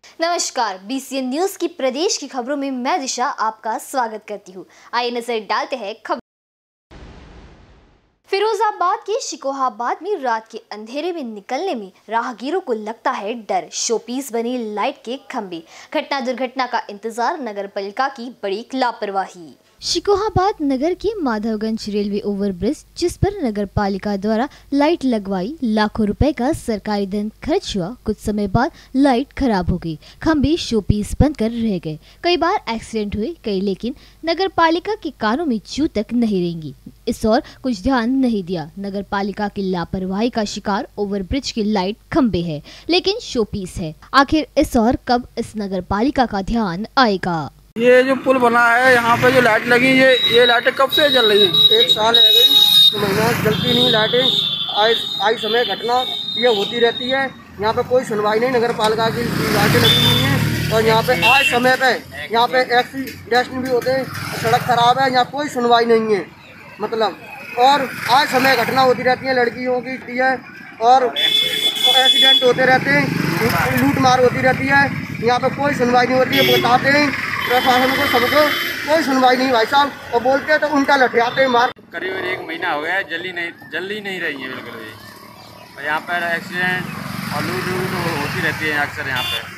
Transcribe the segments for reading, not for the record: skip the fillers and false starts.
नमस्कार, BCN news की प्रदेश की खबरों में मैं दिशा आपका स्वागत करती हूँ। आइए नजर डालते हैं खबर। फिरोजाबाद के शिकोहाबाद में रात के अंधेरे में निकलने में राहगीरों को लगता है डर। शोपीस बनी लाइट के खंभे। घटना दुर्घटना का इंतजार, नगर पालिका की बड़ी लापरवाही। शिकोहाबाद नगर के माधवगंज रेलवे ओवरब्रिज, जिस पर नगर पालिका द्वारा लाइट लगवाई, लाखों रुपए का सरकारी धन खर्च हुआ, कुछ समय बाद लाइट खराब हो गई। खंभे शोपीस बनकर रह गए। कई बार एक्सीडेंट हुए, लेकिन नगर पालिका के कानों में जू तक नहीं रहेंगी। इस और कुछ ध्यान नहीं दिया। नगर पालिका की लापरवाही का शिकार ओवरब्रिज की लाइट खंभे है, लेकिन शोपीस है। आखिर इस और कब इस नगर पालिका का ध्यान आएगा? ये जो पुल बना है, यहाँ पे जो लाइट लगी, ये लाइटें कब से जल रही हैं? 1 साल है गई, तो महीना जलती नहीं लाइटें। आई समय घटना ये होती रहती है। यहाँ पे कोई सुनवाई नहीं, नगर पालिका की लाइटें लगी हुई हैं। और यहाँ पे आज समय पे यहाँ पे एक्सीडेंट भी होते हैं, सड़क खराब है, यहाँ कोई सुनवाई नहीं है मतलब। और आज समय घटना होती रहती है, लड़कियों की है और एक्सीडेंट होते रहते हैं, लूट मार होती रहती है। यहाँ पे कोई सुनवाई नहीं होती है। बताते हैं प्रशासन को, सबको कोई सुनवाई नहीं भाई साहब, और बोलते हैं तो उल्टा लठियाते हैं मार। करीब 1 महीना हो गया है, जल्दी नहीं रही है बिल्कुल भी। और यहाँ पर एक्सीडेंट और लूट होती रहती है अक्सर। यहाँ पे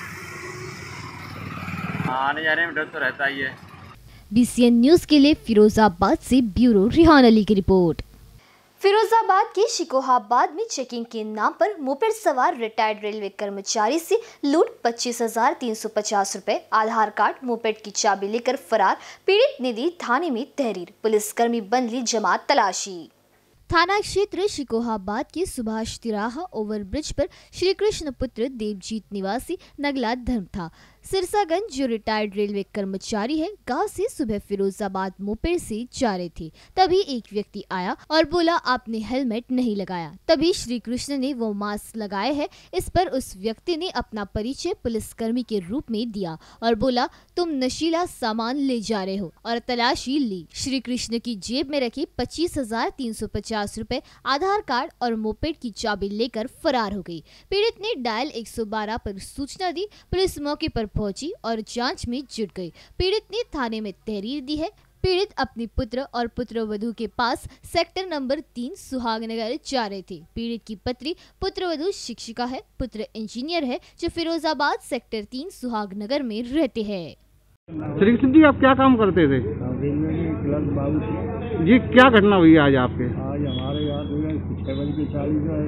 आने जाने में डर तो रहता ही है। BCN न्यूज के लिए फिरोजाबाद से ब्यूरो रिहान अली की रिपोर्ट। फिरोजाबाद के शिकोहाबाद में चेकिंग के नाम पर मोपेड सवार रिटायर्ड रेलवे कर्मचारी से लूट, 25,350 रुपए, आधार कार्ड, मोपेड की चाबी लेकर फरार। पीड़ित ने दी थाने में तहरीर। पुलिसकर्मी बन ली जमात तलाशी। थाना क्षेत्र शिकोहाबाद के सुभाष तिराहा ओवरब्रिज पर श्री कृष्ण पुत्र देवजीत निवासी नगला धर्म था सिरसागंज, जो रिटायर्ड रेलवे कर्मचारी है, गांव से सुबह फिरोजाबाद मोपेड से जा रहे थे। तभी एक व्यक्ति आया और बोला, आपने हेलमेट नहीं लगाया। तभी श्री कृष्ण ने वो मास्क लगाए है। इस पर उस व्यक्ति ने अपना परिचय पुलिसकर्मी के रूप में दिया और बोला, तुम नशीला सामान ले जा रहे हो, और तलाशी ली। श्री कृष्ण की जेब में रखी 25,350 रुपए, आधार कार्ड और मोपेड की चाबी लेकर फरार हो गई। पीड़ित ने डायल 112 पर सूचना दी। पुलिस मौके पर पहुंची और जांच में जुट गई। पीड़ित ने थाने में तहरीर दी है। पीड़ित अपने पुत्र और पुत्रवधू के पास सेक्टर नंबर 3 सुहागनगर जा रहे थे। पीड़ित की पत्नी पुत्रवधू शिक्षिका है, पुत्र इंजीनियर है, जो फिरोजाबाद सेक्टर 3 सुहागनगर में रहते हैं। श्री कृष्ण जी, आप क्या काम करते थे? जी, क्या घटना हुई आज आपके? आज हमारे यहाँ 6 बजे की 40 जो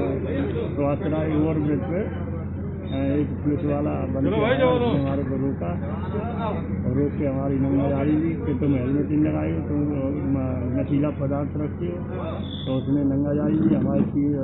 है ओवरब्रिज पे एक पुलिस वाला बन के हमारे को रोका और रोक के हमारी नंगाजारी ली कि तुम हेलमेट नहीं लगाए हो, तुम नशीला पदार्थ रखते हो। तो उसने नंगाजारी ली, हमारी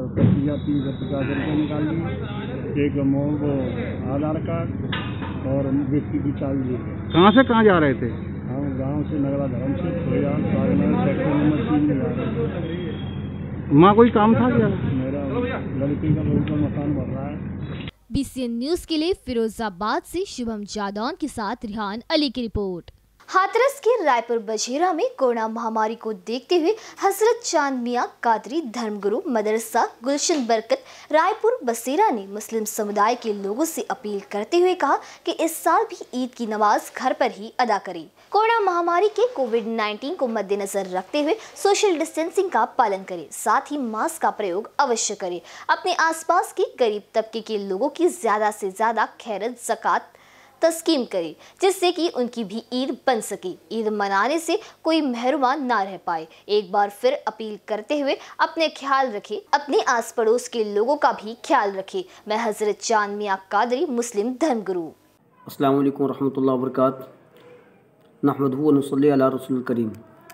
50 रुपये निकाल ली, एक मोह को आधार कार्ड और बिस्की की चाबी ली। कहाँ से कहाँ जा रहे थे? हम गांव से नगला धर्म से सेक्टर नंबर 3 में जा रहे थे। वहाँ कोई काम था क्या? मेरा लड़की का बहुत मकान बन रहा है। BCN न्यूज के लिए फिरोजाबाद से शुभम जादौन के साथ रिहान अली की रिपोर्ट। हाथरस के रायपुर बझेरा में कोरोना महामारी को देखते हुए हजरत चांद मियां कादरी धर्मगुरु मदरसा गुलशन बरकत रायपुर बसेरा ने मुस्लिम समुदाय के लोगों से अपील करते हुए कहा कि इस साल भी ईद की नमाज घर पर ही अदा करें। कोरोना महामारी के कोविड-19 को मद्देनजर रखते हुए सोशल डिस्टेंसिंग का पालन करें, साथ ही मास्क का प्रयोग अवश्य करें। अपने आसपास के गरीब तबके के लोगों की ज्यादा से ज्यादा खैरत ज़कात तस्कीम करें, जिससे कि उनकी भी ईद बन सके, ईद मनाने से कोई महरूमान ना रह पाए। एक बार फिर अपील करते हुए अपने ख्याल रखें, अपने आस पड़ोस के लोगों का भी ख्याल रखें। मैं हजरत चांद मियां कादरी, मुस्लिम धर्मगुरु। अस्सलामु अलैकुम रहमतुल्लाहि व बरकातहू। नहमदुहु व नसल्ली अला रसूलिल करीम।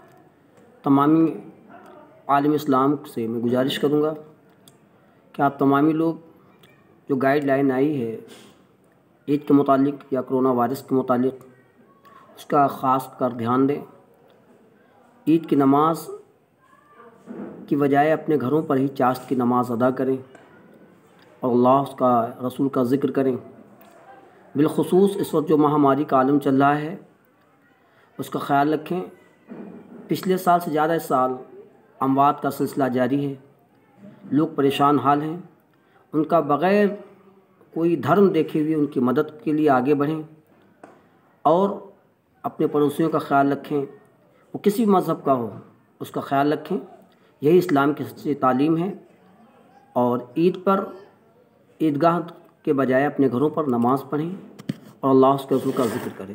तमामी आलम इस्लाम से मैं गुजारिश करूँगा कि आप तमामी लोग जो गाइडलाइन आई है ईद के मुतालिक या कोरोना वायरस के मुतालिक, उसका ख़ास कर ध्यान दें। ईद की नमाज की बजाय अपने घरों पर ही चाश्त की नमाज अदा करें और अल्लाह उसका रसूल का ज़िक्र करें। बिलखुसूस इस वक्त जो महामारी का आलम चल रहा है उसका ख़्याल रखें। पिछले साल से ज़्यादा इस साल अमवात का सिलसिला जारी है। लोग परेशान हाल हैं, उनका बग़ैर कोई धर्म देखे हुए उनकी मदद के लिए आगे बढ़ें और अपने पड़ोसियों का ख्याल रखें। वो किसी भी मज़हब का हो उसका ख्याल रखें। यही इस्लाम की सच्ची तालीम है। और ईद पर ईदगाह के बजाय अपने घरों पर नमाज़ पढ़ें और अल्लाह उसके रसूल का जिक्र करें।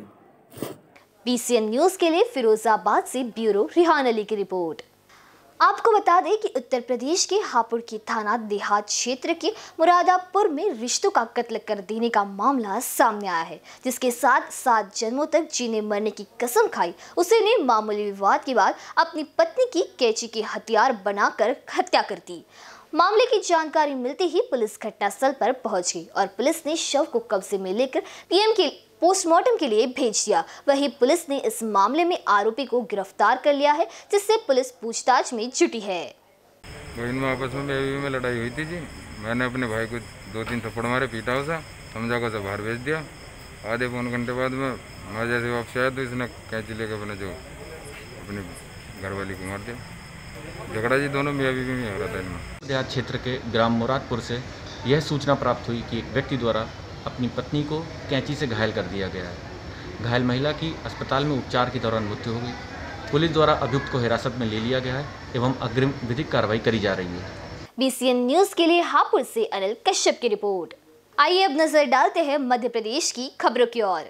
BCN न्यूज़ के लिए फिरोजाबाद से ब्यूरो रिहान अली की रिपोर्ट। आपको बता दें कि उत्तर प्रदेश के हापुड़ के थाना देहात क्षेत्र के मुरादापुर में रिश्तों का कत्ल कर देने का मामला सामने आया है, जिसके साथ 7 जन्मों तक जीने मरने की कसम खाई उसे ने मामूली विवाद के बाद अपनी पत्नी की कैंची के हथियार बनाकर हत्या कर दी। मामले की जानकारी मिलते ही पुलिस घटनास्थल पर पहुंच गई और पुलिस ने शव को कब्जे में लेकर पीएम के पोस्टमार्टम के लिए भेज दिया। वहीं पुलिस ने इस मामले में आरोपी को गिरफ्तार कर लिया है, जिससे पुलिस पूछताछ में जुटी है। इनमें आपस में लड़ाई हुई थी जी। मैंने अपने भाई को 2-3 थप्पड़ मारे, पीटा उसे, समझा को बाहर भेज दिया। आधे पौन घंटे बाद में मैं जैसे वापस आया तो इसने कैंची लेकर अपनी घरवाली को मार दिया। झगड़ा जी दोनों मियाँ बीवी में हो रहा था इनमें। देहात क्षेत्र के ग्राम मुरादपुर से यह सूचना प्राप्त हुई कि एक व्यक्ति द्वारा अपनी पत्नी को कैंची से घायल कर दिया गया है। घायल महिला की अस्पताल में उपचार के दौरान मृत्यु हो गई। पुलिस द्वारा अभियुक्त को हिरासत में ले लिया गया है एवं अग्रिम विधिक कार्रवाई करी जा रही है। BCN न्यूज़ के लिए हापुड़ से अनिल कश्यप की रिपोर्ट। आइए अब नजर डालते हैं मध्य प्रदेश की खबरों की ओर।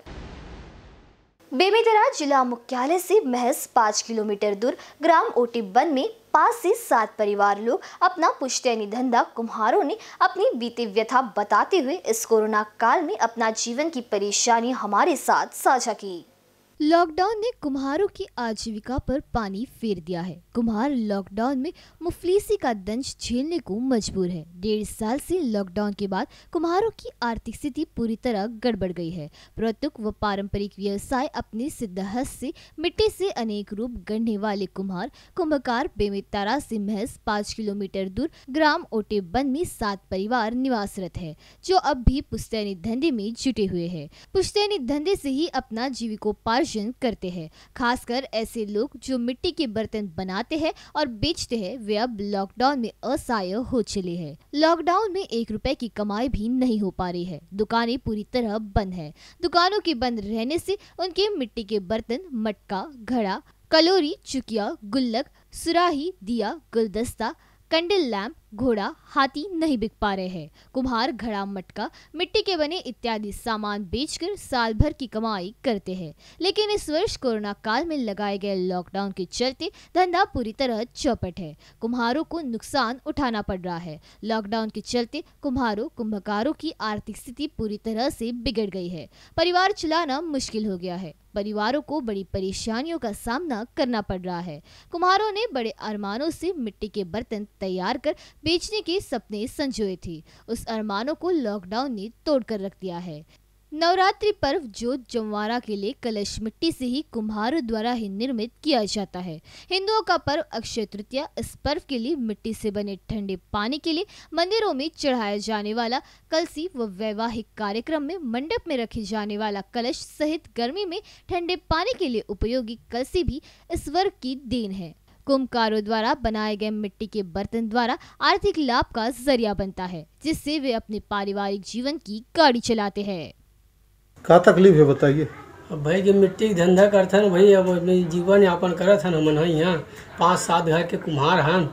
बेमेतरा जिला मुख्यालय से महज 5 किलोमीटर दूर ग्राम ओटीबन में 5 से 7 परिवार लोग अपना पुश्तैनी धंधा कुम्हारों ने अपनी बीते व्यथा बताते हुए इस कोरोना काल में अपना जीवन की परेशानी हमारे साथ साझा की। लॉकडाउन ने कुम्हारों की आजीविका पर पानी फेर दिया है। कुम्हार लॉकडाउन में मुफलिसी का दंश झेलने को मजबूर है। 1.5 साल से लॉकडाउन के बाद कुम्हारों की आर्थिक स्थिति पूरी तरह गड़बड़ गई है। पुरातत्व व पारंपरिक व्यवसाय अपने सिद्धहस्त से मिट्टी से अनेक रूप गढ़ने वाले कुम्हार बेमेतरा से महज 5 किलोमीटर दूर ग्राम ओटेबन में 7 परिवार निवासरत है, जो अब भी पुश्तैनी धंधे में जुटे हुए हैं। पुश्तैनी धंधे से ही अपना जीविकोपार्जन करते हैं। खासकर ऐसे लोग जो मिट्टी के बर्तन बनाते हैं और बेचते हैं, वे अब लॉकडाउन में असहाय हो चले हैं। लॉकडाउन में 1 रुपए की कमाई भी नहीं हो पा रही है। दुकानें पूरी तरह बंद है। दुकानों के बंद रहने से उनके मिट्टी के बर्तन, मटका, घड़ा, कलोरी, चुकिया, गुल्लक, सुराही, दिया, गुलदस्ता, कैंडल लैंप, घोड़ा, हाथी नहीं बिक पा रहे हैं। कुम्हार घड़ा, मटका, मिट्टी के बने इत्यादि सामान बेचकर साल भर की कमाई करते हैं, लेकिन इस वर्ष कोरोना काल में लगाए गए लॉकडाउन के चलते धंधा पूरी तरह चौपट है। कुम्हारों को नुकसान उठाना पड़ रहा है। लॉकडाउन के चलते कुम्हारों की आर्थिक स्थिति पूरी तरह से बिगड़ गई है। परिवार चलाना मुश्किल हो गया है। परिवारों को बड़ी परेशानियों का सामना करना पड़ रहा है। कुम्हारों ने बड़े अरमानों से मिट्टी के बर्तन तैयार कर बेचने के सपने संजोए थे। उस अरमानों को लॉकडाउन ने तोड़कर रख दिया है। नवरात्रि पर्व जोत जमवारा के लिए कलश मिट्टी से ही कुम्हारों द्वारा ही निर्मित किया जाता है। हिंदुओं का पर्व अक्षय तृतीया, इस पर्व के लिए मिट्टी से बने ठंडे पानी के लिए मंदिरों में चढ़ाया जाने वाला कलसी व वैवाहिक कार्यक्रम में मंडप में रखे जाने वाला कलश सहित गर्मी में ठंडे पानी के लिए उपयोगी कलसी भी इस वर्ग की देन है। कुम्हारों द्वारा बनाए गए मिट्टी के बर्तन द्वारा आर्थिक लाभ का जरिया बनता है, जिससे वे अपने पारिवारिक जीवन की गाड़ी चलाते हैं। क्या तकलीफ है बताइए। अब भाई जो मिट्टी का धंधा करता है भाई, अब अपने जीवन यापन करत है। हमन यहाँ 5-7 घर के कुम्हार हैं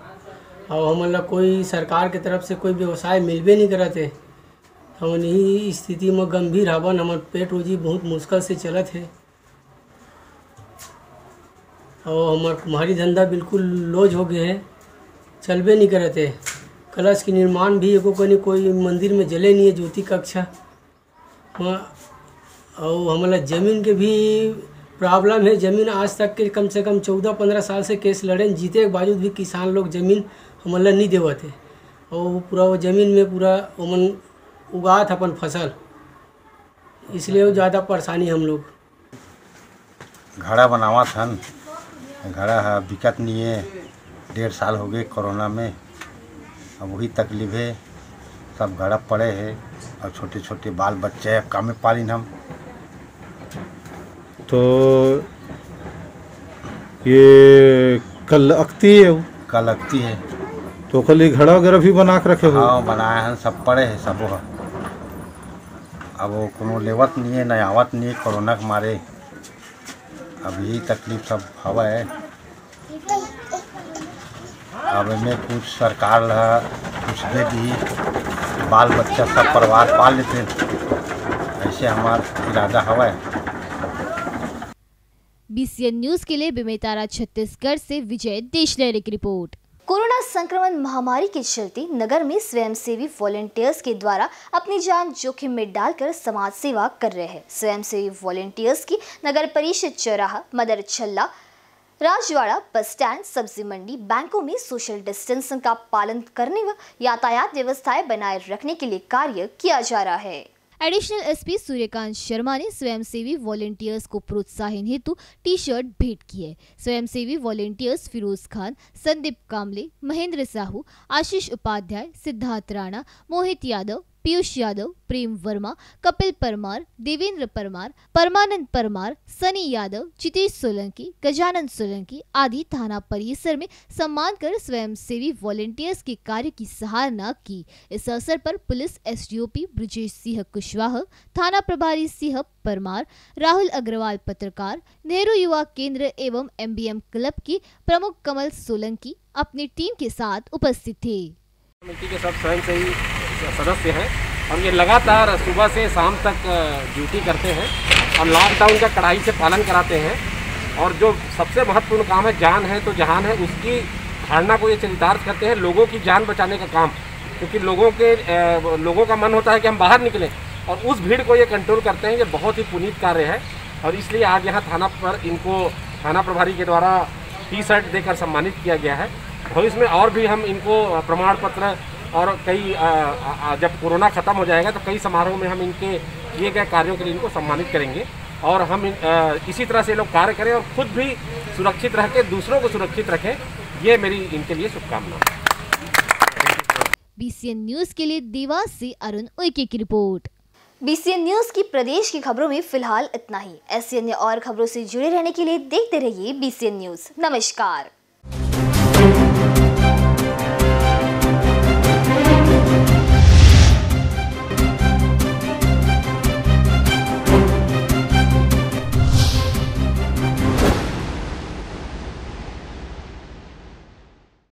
और हमन ला कोई सरकार के तरफ से कोई व्यवसाय मिलबे नहीं करते। हमन यही स्थिति में गंभीर हवन। हमार पेट रोजी बहुत मुश्किल से चलत है और हमार कुम्हारी धंधा बिल्कुल लॉज हो गए है, चलबे नहीं करते। कलश के निर्माण भी एगो कोई मंदिर में जले नहीं है, ज्योति कक्षा। और हमारा ज़मीन के भी प्रॉब्लम है। ज़मीन आज तक के कम से कम 14-15 साल से केस लड़े, जीते के बावजूद भी किसान लोग ज़मीन हमारा नहीं देवते और पूरा वो ज़मीन में पूरा उमन उगात अपन फसल, इसलिए वो ज़्यादा परेशानी हम लोग। घड़ा बनावा थन, घड़ा है बिकत नहीं है। 1.5 साल हो गए कोरोना में, अब वही तकलीफ है। सब घड़ा पड़े है और छोटे छोटे बाल बच्चे हैं, काम में पालिन हम। तो ये कल अख्ती है, कल अख्ती है तो कल घड़ा वगैरह भी बना के रखे हो? हाँ बनाए हैं, सब पड़े हैं, सब है। अब वो कोनो लेवत नहीं है, न आवत नहीं है कोरोना के मारे। अब यही तकलीफ सब हवा है। अब इनमें कुछ सरकार कुछ दे दी, बाल बच्चा सब परिवार पाल लेते, ऐसे हमारा इरादा हवा है। BCN न्यूज के लिए बेमेतरा छत्तीसगढ़ से विजय देशलहरी की रिपोर्ट। कोरोना संक्रमण महामारी के चलते नगर में स्वयंसेवी वॉलंटियर्स के द्वारा अपनी जान जोखिम में डालकर समाज सेवा कर रहे हैं। स्वयंसेवी वॉलंटियर्स की नगर परिषद चौराहा, मदर छल्ला, राजवाड़ा, बस स्टैंड, सब्जी मंडी, बैंकों में सोशल डिस्टेंसिंग का पालन करने व यातायात व्यवस्थाएं बनाए रखने के लिए कार्य किया जा रहा है। एडिशनल एसपी सूर्यकांत शर्मा ने स्वयंसेवी वॉलंटियर्स को प्रोत्साहन हेतु टी शर्ट भेंट की है। स्वयंसेवी वॉलंटियर्स फिरोज खान, संदीप कामले, महेंद्र साहू, आशीष उपाध्याय, सिद्धार्थ राणा, मोहित यादव, पीयूष यादव, प्रेम वर्मा, कपिल परमार, देवेंद्र परमार, परमानंद परमार, सनी यादव, चितेश सोलंकी, गजानन सोलंकी आदि थाना परिसर में सम्मान कर स्वयंसेवी वॉलंटियर्स के कार्य की सराहना की। इस अवसर पर पुलिस एसडीओपी ब्रजेश सिंह कुशवाहा, थाना प्रभारी सिंह परमार, राहुल अग्रवाल पत्रकार, नेहरू युवा केंद्र एवं MBM क्लब की प्रमुख कमल सोलंकी अपनी टीम के साथ उपस्थित थे। कमेटी के सब स्वयंसेवी सदस्य हैं और ये लगातार सुबह से शाम तक ड्यूटी करते हैं और लॉकडाउन का कड़ाई से पालन कराते हैं। और जो सबसे महत्वपूर्ण काम है, जान है तो जहान है, उसकी धारणा को ये चरितार्थ करते हैं, लोगों की जान बचाने का काम। क्योंकि लोगों का मन होता है कि हम बाहर निकलें और उस भीड़ को ये कंट्रोल करते हैं। ये बहुत ही पुनीत कार्य है और इसलिए आज यहाँ थाना पर इनको थाना प्रभारी के द्वारा टी शर्ट देकर सम्मानित किया गया है। भविष्य में और भी हम इनको प्रमाण पत्र और कई जब कोरोना ख़त्म हो जाएगा तो कई समारोह में हम इनके किए गए कार्यों के लिए इनको सम्मानित करेंगे और हम इसी तरह से लोग कार्य करें और खुद भी सुरक्षित रह के दूसरों को सुरक्षित रखें, ये मेरी इनके लिए शुभकामना। BCN न्यूज के लिए देवास से अरुण उइके की रिपोर्ट। BCN न्यूज की प्रदेश की खबरों में फिलहाल इतना ही। ऐसी अन्य और खबरों से जुड़े रहने के लिए देखते रहिए BCN न्यूज। नमस्कार।